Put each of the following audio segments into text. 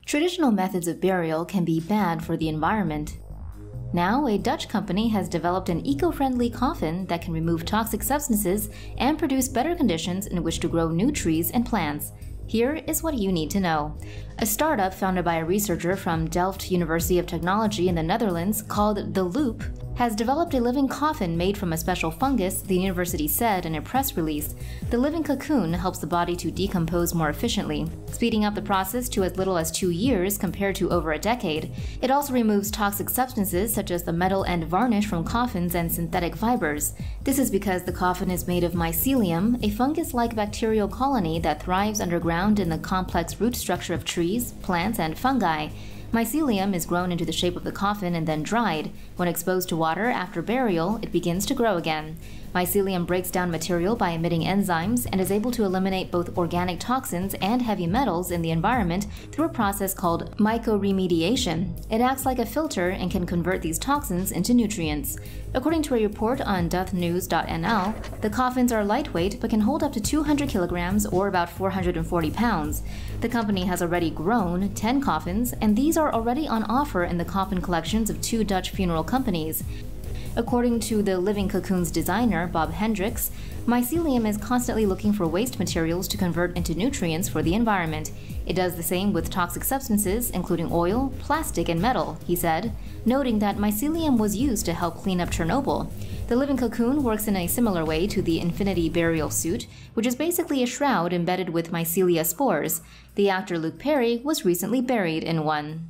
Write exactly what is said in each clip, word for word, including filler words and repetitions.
Traditional methods of burial can be bad for the environment. Now, a Dutch company has developed an eco-friendly coffin that can remove toxic substances and produce better conditions in which to grow new trees and plants. Here is what you need to know. A startup founded by a researcher from Delft University of Technology in the Netherlands called The Loop has developed a living coffin made from a special fungus, the university said in a press release. The living cocoon helps the body to decompose more efficiently, speeding up the process to as little as two years compared to over a decade. It also removes toxic substances such as the metal and varnish from coffins and synthetic fibers. This is because the coffin is made of mycelium, a fungus-like bacterial colony that thrives underground in the complex root structure of trees, plants, and fungi. Mycelium is grown into the shape of the coffin and then dried. When exposed to water after burial, it begins to grow again. Mycelium breaks down material by emitting enzymes and is able to eliminate both organic toxins and heavy metals in the environment through a process called mycoremediation. It acts like a filter and can convert these toxins into nutrients. According to a report on duthnews dot N L, the coffins are lightweight but can hold up to two hundred kilograms or about four hundred forty pounds. The company has already grown ten coffins, and these are already on offer in the coffin collections of two Dutch funeral companies. According to the living cocoon's designer, Bob Hendricks, mycelium is constantly looking for waste materials to convert into nutrients for the environment. It does the same with toxic substances, including oil, plastic, and metal, he said, noting that mycelium was used to help clean up Chernobyl. The living cocoon works in a similar way to the infinity burial suit, which is basically a shroud embedded with mycelia spores. The actor Luke Perry was recently buried in one.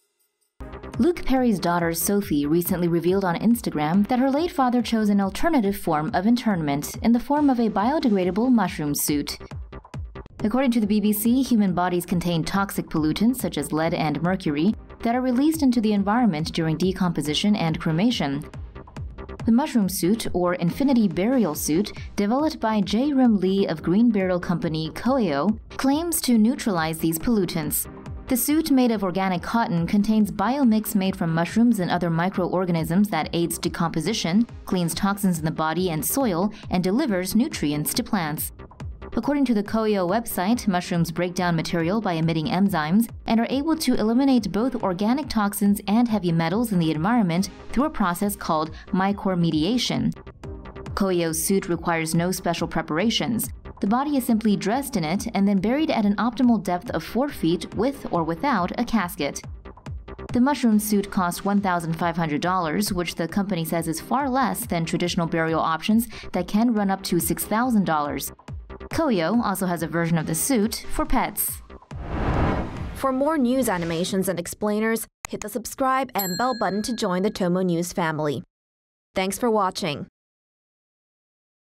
Luke Perry's daughter Sophie recently revealed on Instagram that her late father chose an alternative form of internment in the form of a biodegradable mushroom suit. According to the B B C, human bodies contain toxic pollutants such as lead and mercury that are released into the environment during decomposition and cremation. The mushroom suit, or infinity burial suit, developed by J. Rim Lee of green burial company Koeo, claims to neutralize these pollutants. The suit, made of organic cotton, contains biomix made from mushrooms and other microorganisms that aids decomposition, cleans toxins in the body and soil, and delivers nutrients to plants. According to the Koeo website, mushrooms break down material by emitting enzymes and are able to eliminate both organic toxins and heavy metals in the environment through a process called mycoremediation. Koeo's suit requires no special preparations. The body is simply dressed in it and then buried at an optimal depth of four feet with or without a casket. The mushroom suit costs one thousand five hundred dollars, which the company says is far less than traditional burial options that can run up to six thousand dollars. Koeo also has a version of the suit for pets. For more news animations and explainers, hit the subscribe and bell button to join the Tomo News family. Thanks for watching.